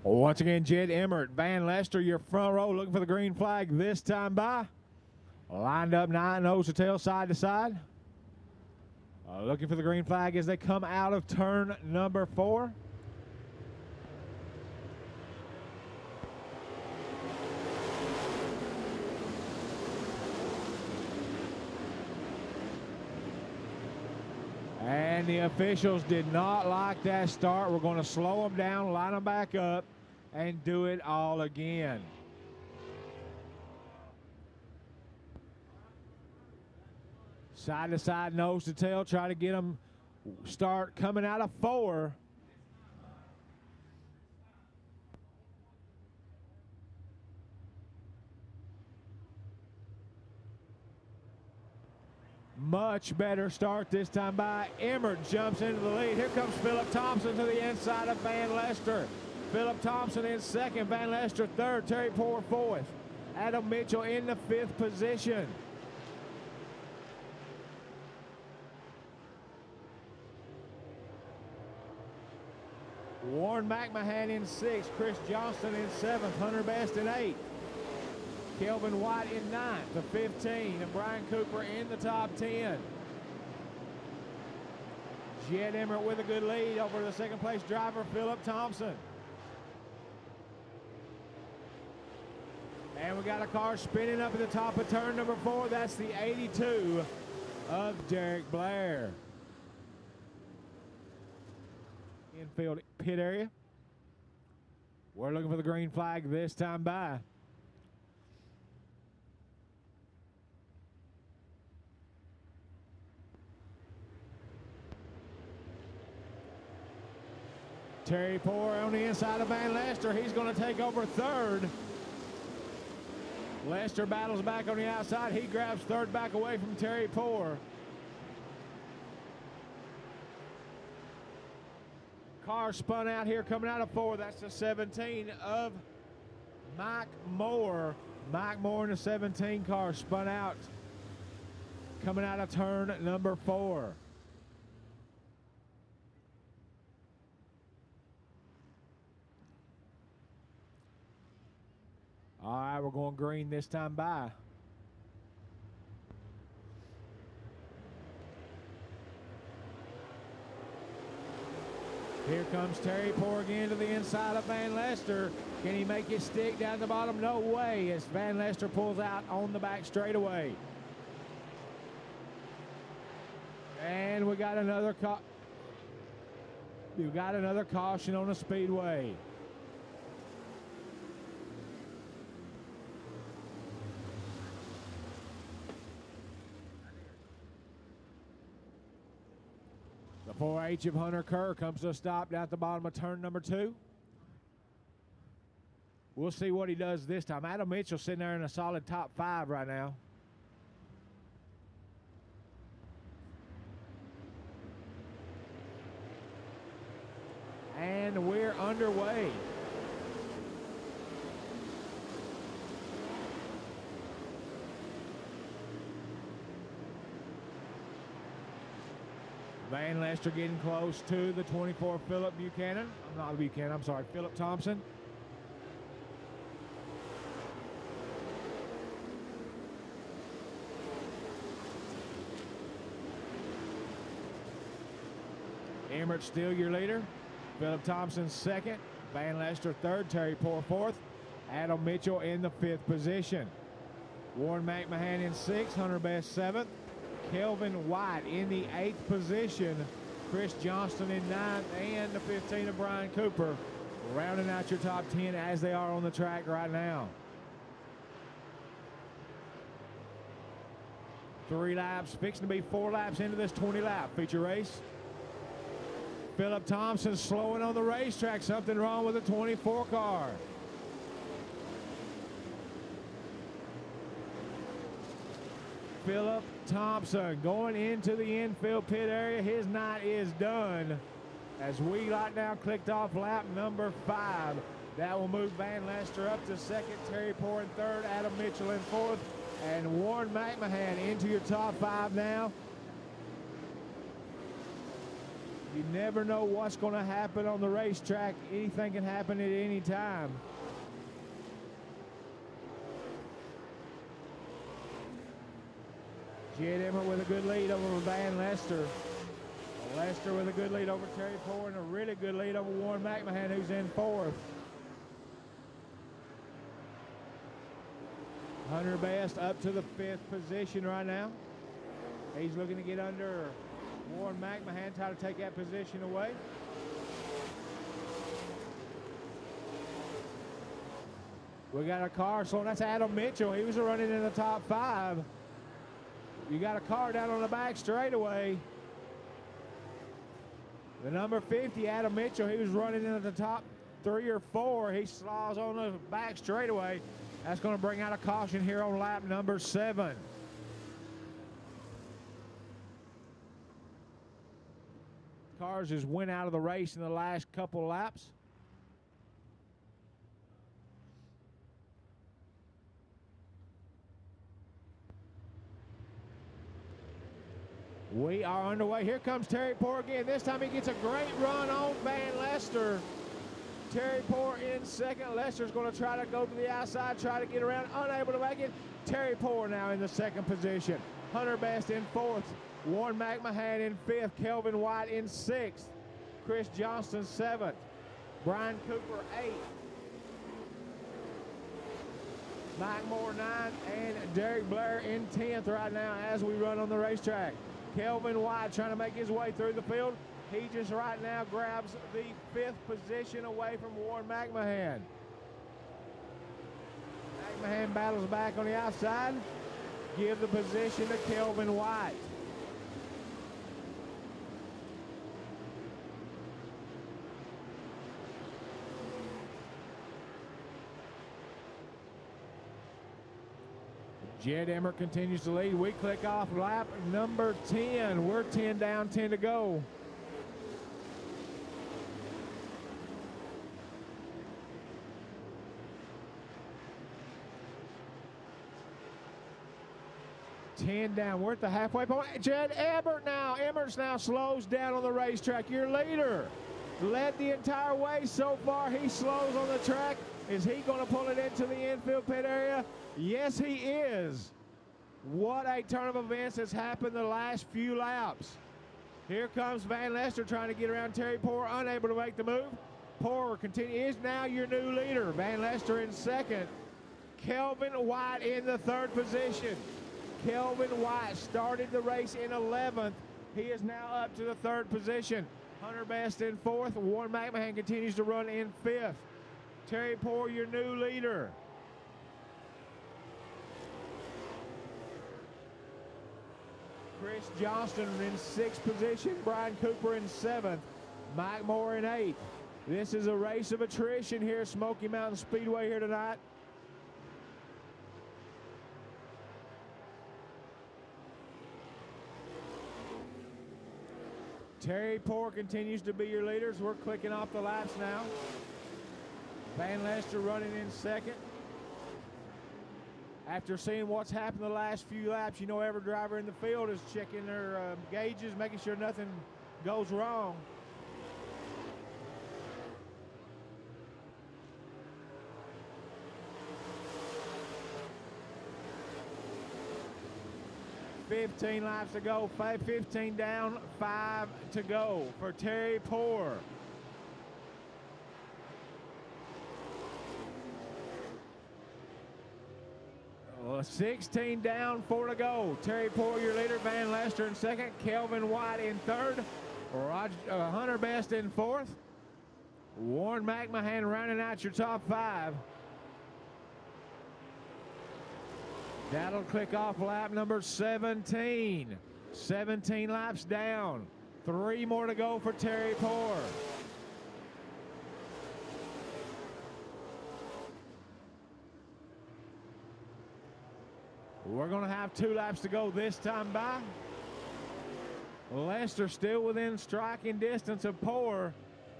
Once again, Jed Emmert, Van Lester, your front row, looking for the green flag this time by. Lined up 9 nose to tail, side to side. Looking for the green flag as they come out of turn number 4. And the officials did not like that start. We're going to slow them down, line them back up, and do it all again. Side to side, nose to tail, try to get them start coming out of 4. Much better start this time by Emmert. Jumps into the lead. Here comes Philip Thompson to the inside of Van Lester. Philip Thompson in second. Van Lester third. Terry Poore fourth. Adam Mitchell in the 5th position. Warren McMahon in 6th. Chris Johnston in 7th. Hunter Best in 8th. Kelvin White in 9th to 15, and Brian Cooper in the top 10. Jed Emmert with a good lead over the second place driver, Philip Thompson. And we got a car spinning up at the top of turn number 4. That's the 82 of Derek Blair. Infield pit area. We're looking for the green flag this time by. Terry Poore on the inside of Van Lester. He's going to take over third. Lester battles back on the outside. He grabs third back away from Terry Poore. Car spun out here coming out of 4. That's the 17 of Mike Moore. Mike Moore in the 17 car spun out coming out of turn number 4. All right, we're going green this time by. Here comes Terry Poore again to the inside of Van Lester. Can he make it stick down the bottom? No way, as Van Lester pulls out on the back straightaway. And we got another caution on the Speedway. The 4H of Hunter Kerr comes to a stop down at the bottom of turn number 2. We'll see what he does this time. Adam Mitchell sitting there in a solid top 5 right now. And we're underway. Van Lester getting close to the 24 Philip Buchanan. Not Buchanan, I'm sorry, Philip Thompson. Emmert still your leader. Philip Thompson second. Van Lester third. Terry Poore fourth. Adam Mitchell in the 5th position. Warren McMahon in 6th. Hunter Best 7th. Kelvin White in the 8th position. Chris Johnston in 9th, and the 15 of Brian Cooper rounding out your top 10 as they are on the track right now. 3 laps, fixing to be 4 laps into this 20-lap feature race. Philip Thompson slowing on the racetrack. Something wrong with the 24 car. Philip Thompson going into the infield pit area. His night is done as we right now clicked off lap number 5. That will move Van Lester up to 2nd, Terry Poore in 3rd, Adam Mitchell in 4th, and Warren McMahon into your top 5 now. You never know what's going to happen on the racetrack. Anything can happen at any time. Jed Emmert with a good lead over Van Lester. Lester with a good lead over Terry Poor and a really good lead over Warren McMahon, who's in fourth. Hunter Best up to the fifth position right now. He's looking to get under Warren McMahon, try to take that position away. We got a car, so that's Adam Mitchell. He was running in the top 5. You got a car down on the back straightaway. The number 50, Adam Mitchell, he was running in the top 3 or 4. He slows on the back straightaway. That's going to bring out a caution here on lap number 7. Cars just went out of the race in the last couple laps. We are underway. Here comes Terry Poor again. This time he gets a great run on Van Lester. Terry Poor in second. Lester's going to try to go to the outside, try to get around, unable to make it. Terry Poor now in the second position. Hunter Best in fourth. Warren McMahon in fifth. Kelvin White in sixth. Chris Johnston seventh. Brian Cooper eighth. Mike Moore ninth. And Derek Blair in 10th right now as we run on the racetrack. Kelvin White trying to make his way through the field. He just right now grabs the fifth position away from Warren McMahon. McMahon battles back on the outside. Give the position to Kelvin White. Jed Emmert continues to lead. We click off lap number 10. We're 10 down, 10 to go. Down. We're at the halfway point. Jed Emmert now. Emmert's now slows down on the racetrack. Your leader led the entire way so far. He slows on the track. Is he going to pull it into the infield pit area? Yes, he is. What a turn of events has happened the last few laps. Here comes Van Lester trying to get around Terry Poor, unable to make the move. Poor is now your new leader. Van Lester in second. Kelvin White in the third position. Kelvin White started the race in 11th. He is now up to the third position. Hunter Best in fourth. Warren McMahon continues to run in fifth. Terry Poor, your new leader. Chris Johnston in sixth position. Brian Cooper in seventh. Mike Moore in eighth. This is a race of attrition here at Smoky Mountain Speedway here tonight. Terry Poor continues to be your leaders. We're clicking off the laps now. Van Lester running in second. After seeing what's happened the last few laps, you know every driver in the field is checking their gauges, making sure nothing goes wrong. $15 laps to go, 15 down, 5 to go for Terry Poor. Well, 16 down, 4 to go. Terry Poor, your leader. Van Lester in second. Kelvin White in third. Hunter Best in fourth. Warren McMahon rounding out your top 5. That'll click off lap number 17. 17 laps down. 3 more to go for Terry Poor. We're going to have 2 laps to go this time by. Lester still within striking distance of Poor.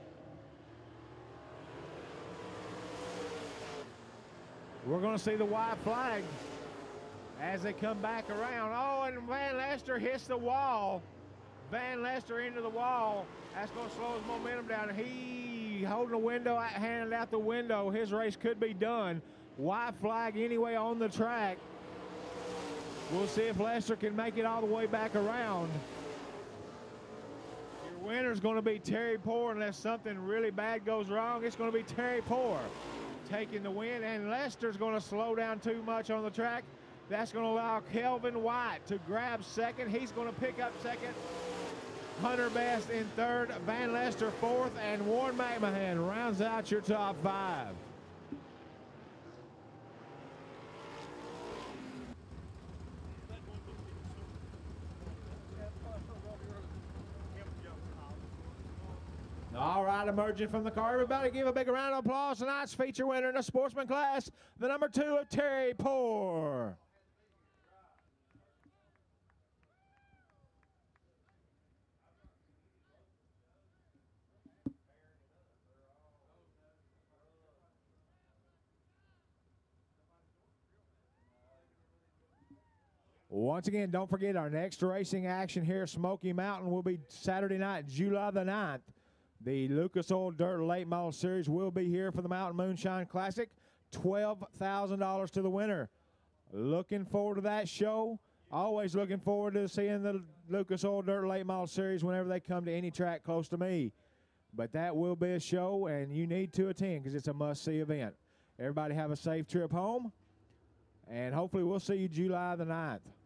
We're going to see the white flag as they come back around. Oh, and Van Lester hits the wall. Van Lester into the wall. That's going to slow his momentum down. He holding the window, handing out the window. His race could be done. White flag anyway on the track. We'll see if Lester can make it all the way back around. Your winner is going to be Terry Poor unless something really bad goes wrong. It's going to be Terry Poor taking the win, and Lester's going to slow down too much on the track. That's going to allow Kelvin White to grab second. He's going to pick up second. Hunter Best in third, Van Lester fourth, and Warren McMahon rounds out your top five. All right, emerging from the car, everybody give a big round of applause. Tonight's feature winner in the Sportsman class, the number 2 of Terry Poor. Once again, don't forget our next racing action here at Smoky Mountain will be Saturday night, July the 9th. The Lucas Oil Dirt Late Model Series will be here for the Mountain Moonshine Classic. $12,000 to the winner. Looking forward to that show. Always looking forward to seeing the Lucas Oil Dirt Late Model Series whenever they come to any track close to me. But that will be a show, and you need to attend because it's a must-see event. Everybody have a safe trip home, and hopefully we'll see you July the 9th.